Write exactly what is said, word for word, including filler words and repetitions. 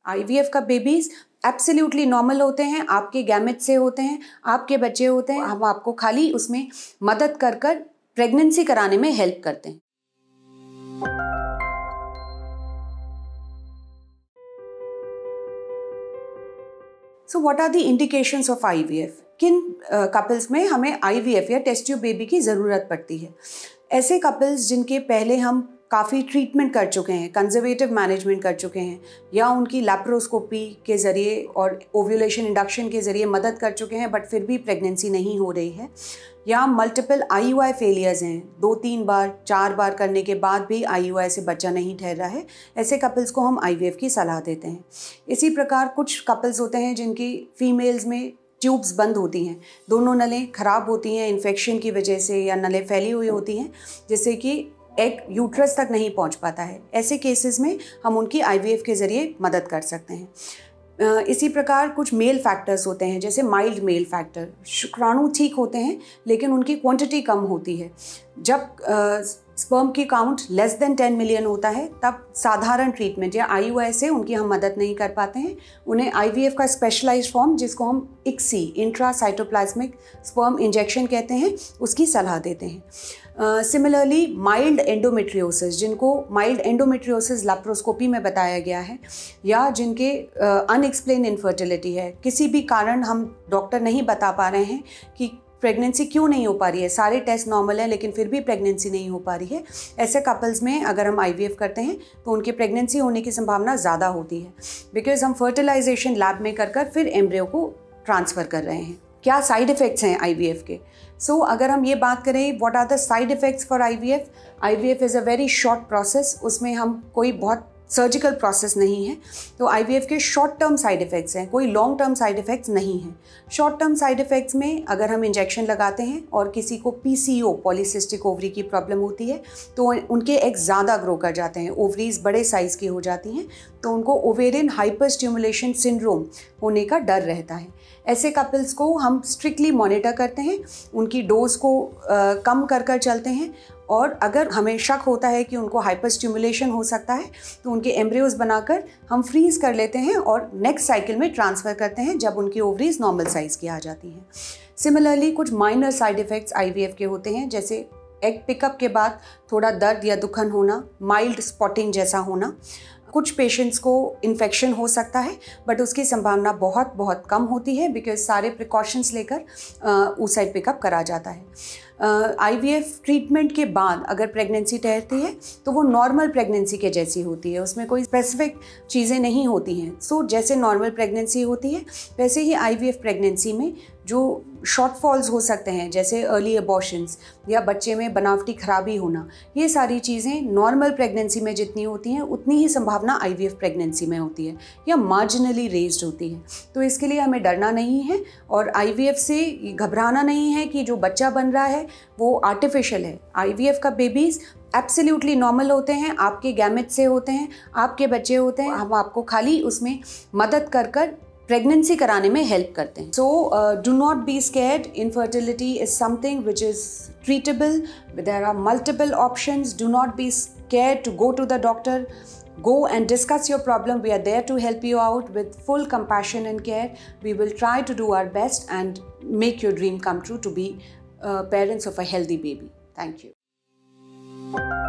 IVF का babies absolutely normal होते हैं, आपके गैमेट से होते हैं, आपके बच्चे होते हैं। हम आपको खाली उसमें मदद कर कर प्रेगनेंसी कराने में हेल्प करते हैं। So what are the indications of IVF? किन कपल्स में हमें आईवीएफ या टेस्ट ट्यूब बेबी की ज़रूरत पड़ती है? ऐसे कपल्स जिनके पहले हम काफ़ी ट्रीटमेंट कर चुके हैं, कंजर्वेटिव मैनेजमेंट कर चुके हैं, या उनकी लैप्रोस्कोपी के ज़रिए और ओव्यूलेशन इंडक्शन के ज़रिए मदद कर चुके हैं, बट फिर भी प्रेगनेंसी नहीं हो रही है, या मल्टीपल आईयूआई फेलियर्स हैं, दो तीन बार चार बार करने के बाद भी आईयूआई से बच्चा नहीं ठहर रहा है, ऐसे कपल्स को हम आईवीएफ की सलाह देते हैं। इसी प्रकार कुछ कपल्स होते हैं जिनकी फीमेल्स में ट्यूब्स बंद होती हैं, दोनों नलें ख़राब होती हैं इन्फेक्शन की वजह से, या नलें फैली हुई होती हैं जिससे कि एग यूट्रस तक नहीं पहुंच पाता है। ऐसे केसेस में हम उनकी आईवीएफ के ज़रिए मदद कर सकते हैं। इसी प्रकार कुछ मेल फैक्टर्स होते हैं, जैसे माइल्ड मेल फैक्टर, शुक्राणु ठीक होते हैं लेकिन उनकी क्वांटिटी कम होती है। जब स्पर्म की count less than ten million होता है तब साधारण ट्रीटमेंट या आईयूआई से उनकी हम मदद नहीं कर पाते हैं। उन्हें आईवीएफ का स्पेशलाइज्ड फॉर्म, जिसको हम इक्सी इंट्रासाइटोप्लाज्मिक स्पर्म इंजेक्शन कहते हैं, उसकी सलाह देते हैं। सिमिलरली माइल्ड एंडोमेट्रियोसिस, जिनको माइल्ड एंडोमेट्रियोसिस लैप्रोस्कोपी में बताया गया है, या जिनके अनएक्सप्लेन इनफर्टिलिटी है, किसी भी कारण हम डॉक्टर नहीं बता पा रहे हैं कि प्रेगनेंसी क्यों नहीं हो पा रही है, सारे टेस्ट नॉर्मल है लेकिन फिर भी प्रेगनेंसी नहीं हो पा रही है, ऐसे कपल्स में अगर हम आईवीएफ करते हैं तो उनके प्रेगनेंसी होने की संभावना ज़्यादा होती है, बिकॉज हम फर्टिलाइजेशन लैब में कर कर फिर एम्ब्रियो को ट्रांसफ़र कर रहे हैं। क्या साइड इफ़ेक्ट्स हैं आईवीएफ के? सो so, अगर हम ये बात करें what are the side effects for IVF, IVF is a very short process, उसमें हम कोई बहुत सर्जिकल प्रोसेस नहीं है, तो आईवीएफ के शॉर्ट टर्म साइड इफ़ेक्ट्स हैं, कोई लॉन्ग टर्म साइड इफ़ेक्ट्स नहीं हैं। शॉर्ट टर्म साइड इफ़ेक्ट्स में अगर हम इंजेक्शन लगाते हैं और किसी को पीसीओ पॉलीसिस्टिक ओवरी की प्रॉब्लम होती है तो उनके एग ज़्यादा ग्रो कर जाते हैं, ओवरीज बड़े साइज़ की हो जाती हैं, तो उनको ओवेरियन हाइपर स्टिमुलेशन सिंड्रोम होने का डर रहता है। ऐसे कपल्स को हम स्ट्रिक्टली मॉनिटर करते हैं, उनकी डोज को आ, कम कर कर चलते हैं, और अगर हमें शक होता है कि उनको हाइपर स्टिमुलेशन हो सकता है तो उनके एम्ब्रियोज बनाकर हम फ्रीज़ कर लेते हैं और नेक्स्ट साइकिल में ट्रांसफ़र करते हैं जब उनकी ओवरीज नॉर्मल साइज़ की आ जाती हैं। सिमिलरली कुछ माइनर साइड इफ़ेक्ट्स आईवीएफ के होते हैं, जैसे एग पिकअप के बाद थोड़ा दर्द या दुखन होना, माइल्ड स्पॉटिंग जैसा होना। कुछ पेशेंट्स को इन्फेक्शन हो सकता है बट उसकी संभावना बहुत बहुत कम होती है, बिकॉज सारे प्रिकॉशंस लेकर oocyte पिकअप करा जाता है। आईवीएफ ट्रीटमेंट के बाद अगर प्रेगनेंसी ठहरती है तो वो नॉर्मल प्रेगनेंसी के जैसी होती है, उसमें कोई स्पेसिफिक चीज़ें नहीं होती हैं। सो so, जैसे नॉर्मल प्रेगनेंसी होती है वैसे ही आईवीएफ प्रेगनेंसी में जो शॉर्टफॉल्स हो सकते हैं, जैसे अर्ली अबॉर्शंस या बच्चे में बनावटी खराबी होना, ये सारी चीज़ें नॉर्मल प्रेगनेंसी में जितनी होती हैं उतनी ही संभावना आईवीएफ प्रेगनेंसी में होती है या मार्जिनली रेज्ड होती है। तो इसके लिए हमें डरना नहीं है और आईवीएफ से घबराना नहीं है कि जो बच्चा बन रहा है वो आर्टिफिशियल है। आईवीएफ का बेबीज़ एब्सोल्युटली नॉर्मल होते हैं, आपके गैमेट से होते हैं, आपके बच्चे होते हैं, हम आपको खाली उसमें मदद कर कर प्रेगनेंसी कराने में हेल्प करते हैं। So do not be scared, infertility is something which is treatable, there are multiple options, do not be scared to go to the doctor, go and discuss your problem. We are there to help you out with full compassion and care. We will try to do our best and make your dream come true to be uh, parents of a healthy baby. Thank you.